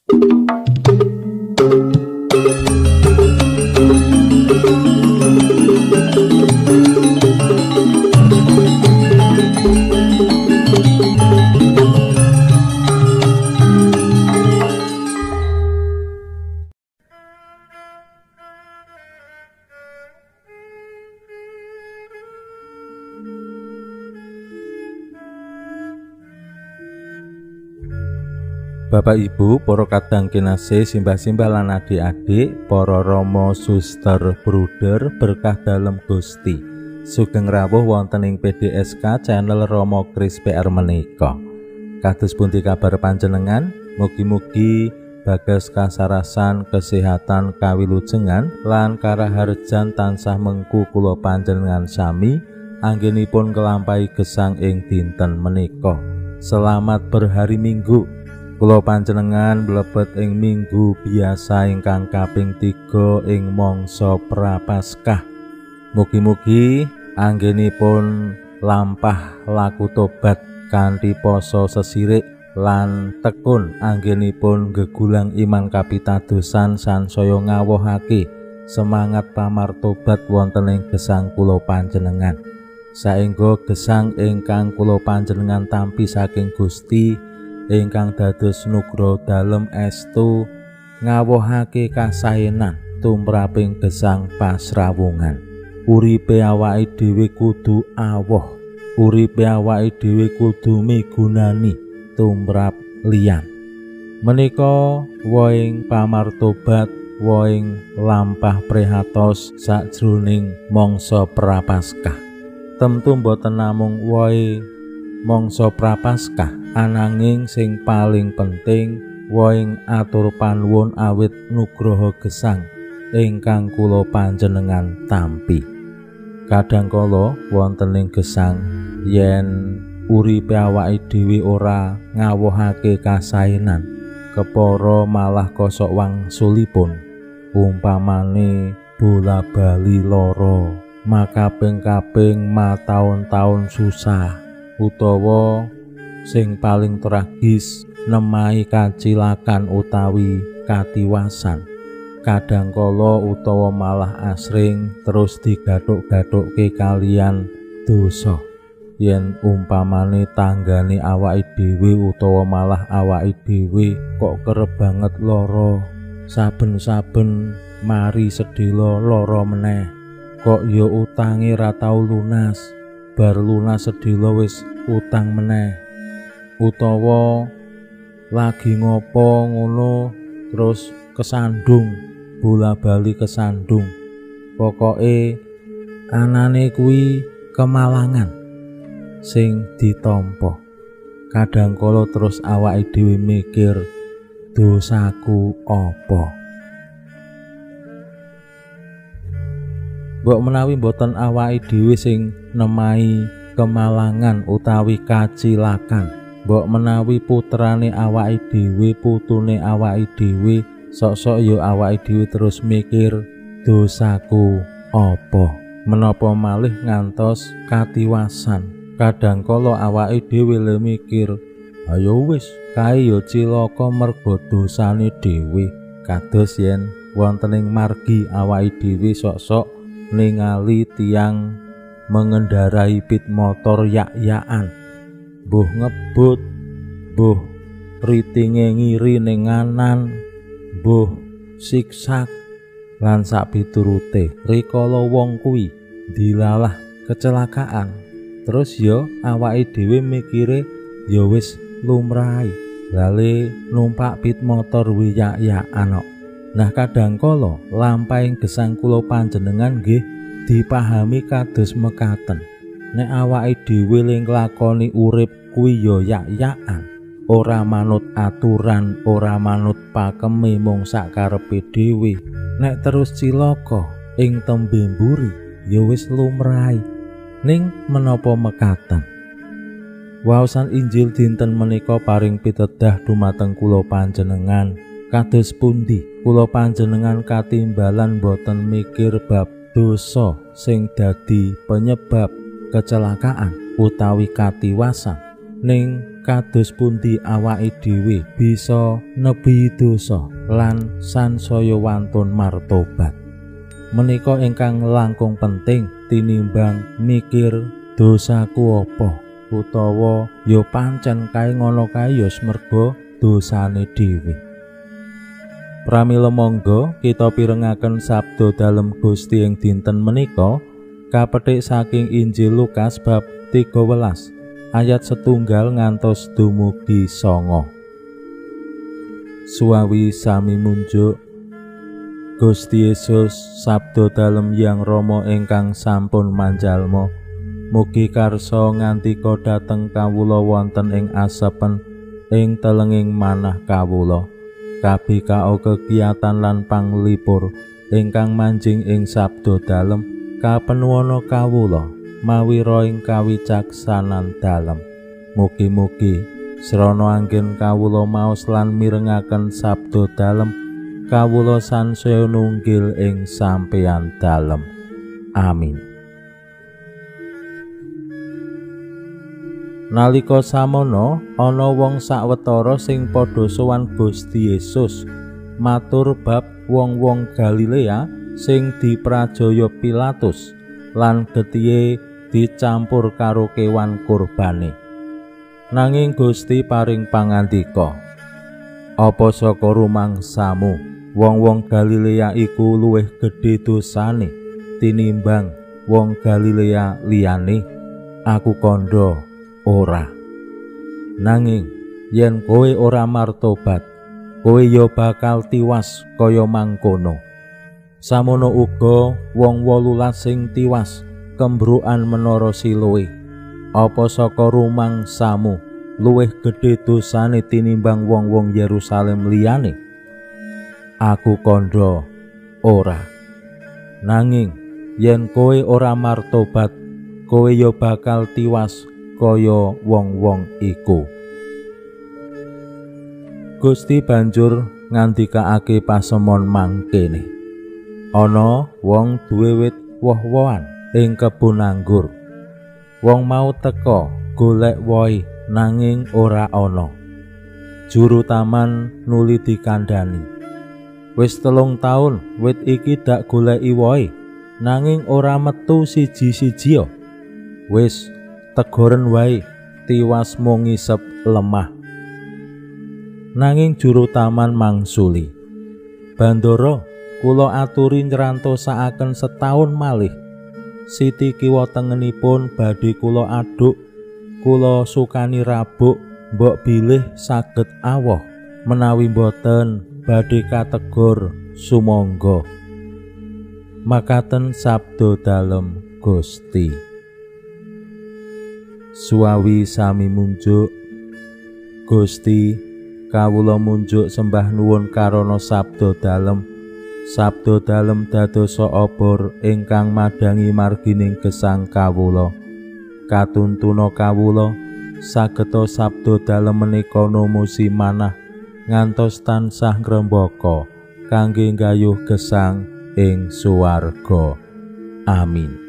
Bapak Ibu, para kadang kinasih, simbah-simbah lan adik-adik, para rama suster bruder berkah dalem Gusti. Sugeng rawuh wonten ing PDSK channel Rama Kris PR menika. Kados pundi kabar panjenengan? Mugi-mugi bagas kasarasan, kesehatan, kawilujengan lan karaharjan tansah mengku kula panjenengan sami anggenipun nglampahi gesang ing dinten menika. Selamat berhari Minggu. Kula panjenengan mlebet ing minggu biasa ingkang kaping 3 ing mangsa Prapaskah. Mugi-mugi anggenipun lampah laku tobat kanthi poso sesirik lan tekun anggenipun gegulang iman kapitadosan sansaya ngawuhake semangat pamartobat wonten ing gesang kula panjenengan. Saengga gesang ingkang kula panjenengan tampi saking Gusti ingkang dados nugra dalem estu ngawuhake kasaenan tumraping gesang pasrawungan. Uripe awake dhewe kudu awoh, uripe awake dhewe kudu migunani tumrap liyan. Menika woing pamartobat, woing lampah prihatos sajroning mangsa Prapaskah. Temtu boten namung woe mangsa Prapaskah, ananging sing paling penting woing atur panuwun awit nugraha gesang ingkang kula panjenengan tampi. Kadangkala wonten ing gesang yen uripe awake dhewe ora ngawuhake kasaenan, kepara malah kosok wangsulipun. Umpamane bola bali lara, makaping-kaping mataun-taun susah, utawa sing paling tragis nemahi kacilakan utawi katiwasan. Kadangkala utawa malah asring terus digathuk-gathukke kalian dosa. Yen umpamane tanggane awake dhewe utawa malah awake dhewe kok kerep banget lara, saben-saben mari sedhela lara meneh, kok ya utange ra tau lunas, bar lunas sedhela wis utang meneh, utawa lagi ngopo ngono terus kesandung, bola bali kesandung. Pokoke anane kuwi kemalangan sing ditampa. Kadangkala terus awake dhewe mikir, dosaku apa? Mbok menawi mboten awake dhewe sing nemahi kemalangan utawi kacilakan, mbok menawi putrane awake dhewe, putune awake dhewe, sok-sok yo awake dhewe terus mikir, dosaku apa? Menapa malih ngantos katiwasan. Kadangkala awake dhewe le mikir, ayo wis kae yo cilaka merga dosane dhewe. Kados yen wonten ing margi awake dhewe sok-sok ningali tiang mengendarai pit motor yak-yakan, mbuh ngebut, mbuh ritinge ngiri ning nganan, mbuh siksak lan sak piturute. Rikala wong kuwi dilalah kecelakaan, terus yo awake dhewe mikire yo wis lumrahe, lale numpak pit motor yak-yakan kok. Nah kadangkala lampahing gesang kula panjenengan nggih dipahami kados mekaten. Nek awake dhewe ling nglakoni urip kuwi ya yak-yakan, ora manut aturan, ora manut pakeme mung sakarepe dhewe, nek terus cilaka ing tembe mburi ya wis lumrahe. Ning menapa mekaten? Waosan Injil dinten menika paring pitedah dumateng kula panjenengan. Kados pundi kula panjenengan katimbalan boten mikir bab dosa sing dadi penyebab kecelakaan utawi katiwasan. ning kados pundi awake dhewe bisa nebi dosa lan sansaya wantun martobat. Menika ingkang langkung penting tinimbang mikir dosaku apa, utawa ya pancen kae ngono kae ya merga dosane dhewe. Pramila monggo kita pirengaken sabda dalem Gusti ing dinten menika kapetik saking Injil Lukas bab 13 ayat 1 ngantos dumugi 9. Suawi sami munjuk Gusti Yesus sabda dalem Hyang Rama ingkang sampun manjalma, mugi karsa ngandika dhateng kawula wonten ing asepen ing telenging manah kawula. Kabeh kao kegiatan lan panglipur ingkang manjing ing sabda dalem kapenuwana kawula mawi ing kawicaksanan dalem. Mugi-mugi srana anggen kawula maos lan mirengaken sabda dalem kawula sansaya nunggil ing sampeyan dalem. Amin. Nalika samono ana wong sawetara sing padha sowan Gusti Yesus matur bab wong-wong Galilea sing diprajaya Pilatus lan getihe dicampur karo kewan kurbane. Nanging Gusti paring pangandika, apa saka rumangsamu wong-wong Galilea iku luwih gedhe dosane tinimbang wong Galilea liyane? Aku kandha ora. Nanging yen kowe ora martobat, kowe ya bakal tiwas kaya mangkono. Samono uga wong 18 sing tiwas kembrukan menara Siloe. Apa saka rumangsamu luwih gedhe dosane tinimbang wong-wong Yerusalem liyane? Aku kandha ora. Nanging yen kowe ora martobat, kowe ya bakal tiwas kaya wong-wong iku. Gusti banjur ngandikaake pasemon mangkene. Ana wong duwe wit woh-wohan ing kebon anggur. Wong mau teka golek wohe nanging ora ana. Juru taman nuli dikandhani. Wis 3 taun wit iki dak goleki wohe nanging ora metu siji-siji. Wis tegoren wae tiwas mung ngisep lemah. Nanging juru taman mangsuli, Bandara, kula aturi nyrantosakaken setahun malih. Siti kiwa tengenipun badhe kula aduk, kula sukani rabuk, mbok bilih saged awoh, menawi boten badhe kategur sumangga. Makaten sabda dalem Gusti. Suawi sami munjuk Gusti, kawula munjuk sembah nuwun karana sabda dalem. Sabda dalem dadosa obor ingkang madangi margining gesang kawula. Katuntuna kawula sageta sabda dalem menika numusi manah ngantos tansah ngrembaka kangge nggayuh gesang ing suwarga. Amin.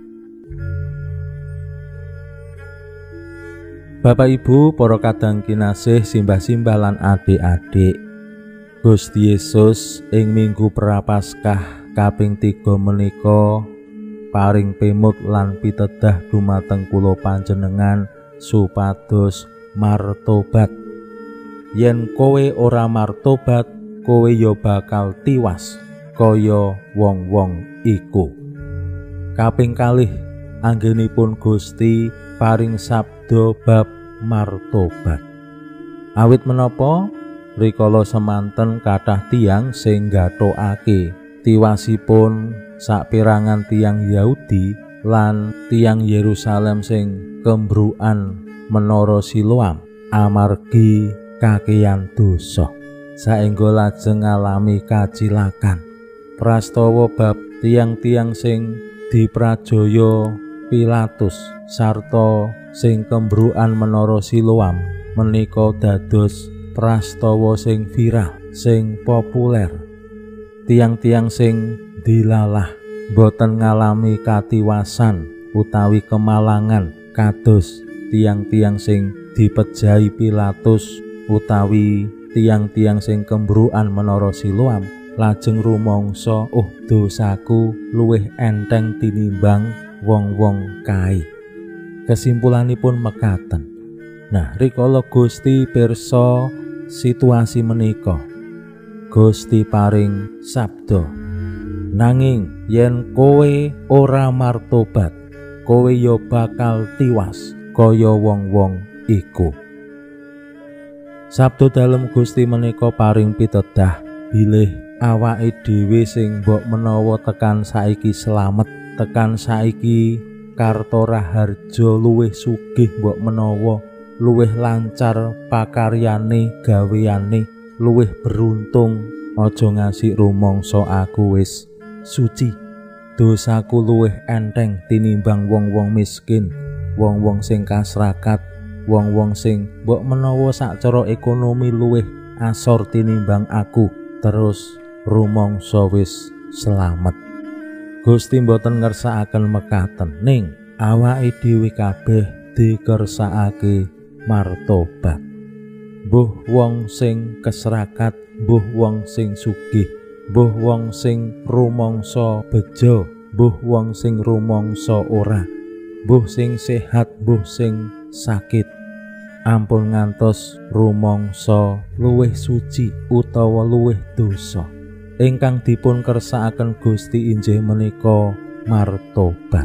Bapak Ibu, para kadang kinasih, simbah-simbah lan adik-adik, Gusti Yesus ing minggu Prapaskah kaping 3 menika paring pemut lan pitedah dumateng kula panjenengan supados martobat. Yen kowe ora martobat, kowe ya bakal tiwas kaya wong-wong iku. Kaping kalih anggenipun Gusti paring sabda bab martobat. Awit menapa rikala semanten kathah tiyang sing gathokake tiwasipun saperangan tiyang Yahudi lan tiyang Yerusalem sing kembrukan menara Siloam amargi kakeyan dosa, saengga lajeng ngalami kacilakan. Prastawa bab tiyang-tiyang sing diprajaya Pilatus sarta sing kembrukan menara Siloam menika dados prastawa sing viral, sing populer. Tiang-tiang sing dilalah boten ngalami katiwasan utawi kemalangan kados tiang-tiang sing dipejahi Pilatus utawi tiang-tiang sing kembruan menara Siloam, lajeng rumangsa dosaku luwih enteng tinimbang wong-wong kae. Kesimpulanipun mekaten. Nah, rikala Gusti pirsa situasi menika, Gusti paring sabda, nanging yen kowe ora martobat, kowe ya bakal tiwas kaya wong-wong iku. Sabda dalem Gusti menika paring pitedah bilih awake dhewe sing mbok menawa tekan saiki slamet, tekan saiki karta raharja luwih sugih, mbok menawa luwih lancar pakaryane, gaweane, luwih beruntung, aja ngasik rumangsa aku wis suci. Dosaku luwih enteng tinimbang wong-wong miskin, wong-wong sing kasrakat, wong-wong sing mbok menawa sacara ekonomi luwih asor tinimbang aku, terus rumangsa wis slamet. Gusti mboten ngersakaken mekaten, ning awake dhewe kabeh dikersakake martobat. Mbuh wong sing kesrakat, mbuh wong sing sugih, mbuh wong sing rumangsa bejo, mbuh wong sing rumangsa ora, mbuh sing sehat, mbuh sing sakit, ampun ngantos rumangsa luwih suci utawa luwih dosa. Ingkang dipun kersakaken Gusti inggih menika martobat.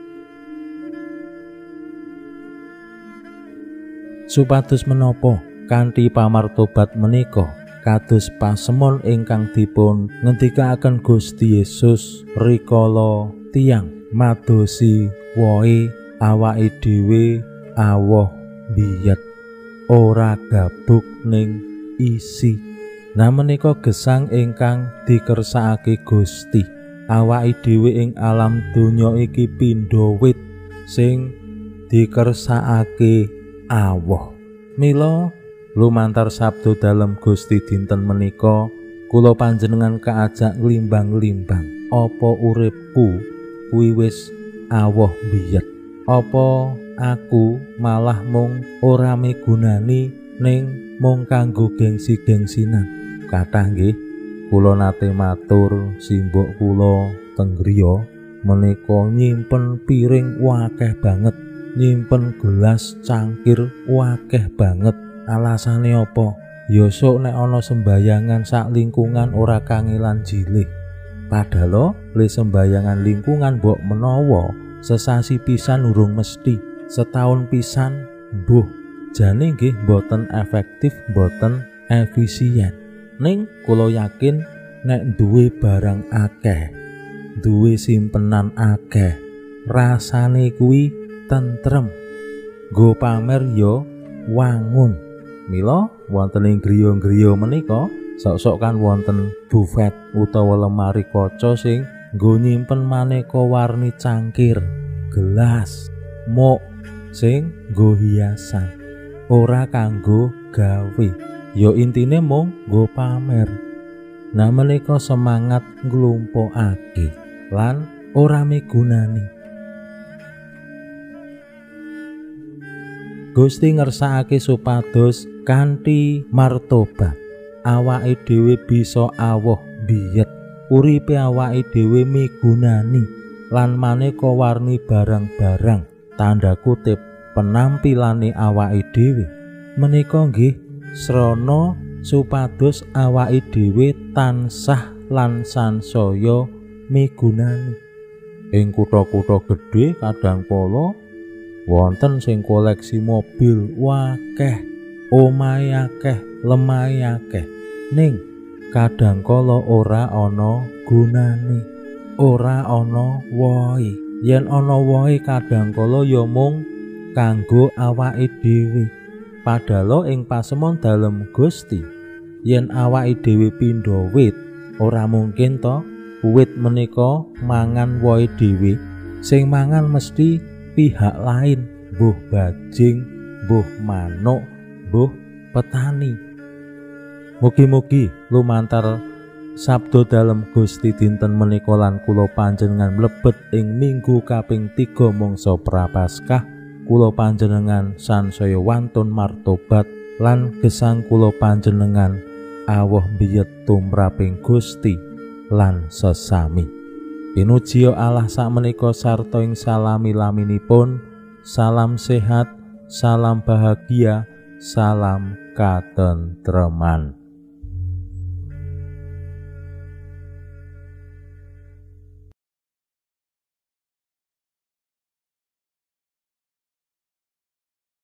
Supados menapa kanthi pamartobat menika kados pasemon ingkang dipun ngendikaken Gusti Yesus rikala tiyang madosi wohe awake dhewe awoh biyet, ora gabuk ning isi. Nah menika gesang ingkang dikersakake Gusti. Awake dhewe ing alam donya iki pindha wit sing dikersakake awoh. Mila lumantar sabda dalem Gusti dinten menika, kula panjenengan kaajak nglimbang-limbang apa uripku kuwi wis awoh biyet, apa aku malah mung ora migunani ning mung kanggo gengsi-gengsinan. Kathah nggih kula nate matur simbok kula teng griya menika nyimpen piring wakeh banget, nyimpen gelas cangkir wakeh banget. Alasane apa? Ya sok nek ana sembayangan sak lingkungan ora kangelan jilih. Padahal le sembayangan lingkungan mbok menawa sesasi pisan urung mesti, setahun pisan mbuh jane nggih boten efektif, boten efisien. Ning kula yakin nek duwe barang akeh, duwe simpenan akeh, rasane kuwi tentrem. Nggo pamer yo wangun. Mila wonten ing griya-griya menika sok-sok kan wonten bufet utawa lemari kaca sing nggo nyimpen maneka warni cangkir, gelas, muk sing nggo hiasan, ora kanggo gawe. Ya intine mung nggo pamer. Nah menika semangat nglumpukake lan ora migunani. Gusti ngersakake supados kanthi martobat awake dhewe bisa awoh biyet, uripe awake dhewe migunani lan maneka warni barang-barang, tanda kutip penampilane awake dhewe menika nggih srana supados awake dhewe tansah lan sansaya migunani. Ing kutha-kutha gedhe kadangkala wonten sing koleksi mobil wakeh, omahe akeh, lemahe akeh, ning kadangkala ora ana gunane, ora ana wohe. Yen ana wohe kadangkala ya mung kanggo awake dhewe. Padahal ing pasemon dalem Gusti, yen awake dhewe pindha wit, ora mungkin to wit menika mangan wohe dhewe. Sing mangan mesti pihak lain, mbuh bajing, mbuh manuk, mbuh petani. Mugi-mugi lumantar sabda dalem Gusti dinten menika lan kula panjenengan mlebet ing minggu kaping 3 mangsa Prapaskah, kula panjenengan sansaya wantun martobat lan gesang kula panjenengan awoh biyet tumraping Gusti lan sesami. Pinuji Allah sakmenika sarta ing salami-laminipun. Salam sehat, salam bahagia, salam katentreman.